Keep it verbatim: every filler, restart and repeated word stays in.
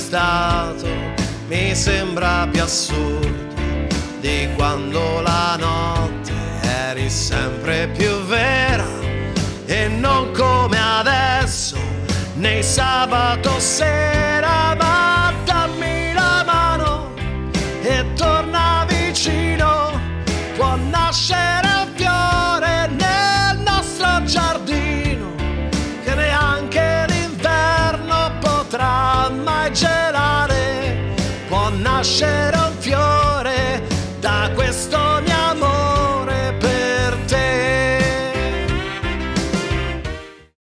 stato mi sembra più assurdo di quando la notte eri sempre più vera e non come adesso nei sabato sera. Ma dammi la mano e torna vicino, può nascere un fiore nel nostro giardino che neanche l'inverno potrà mai gelare, può nascere un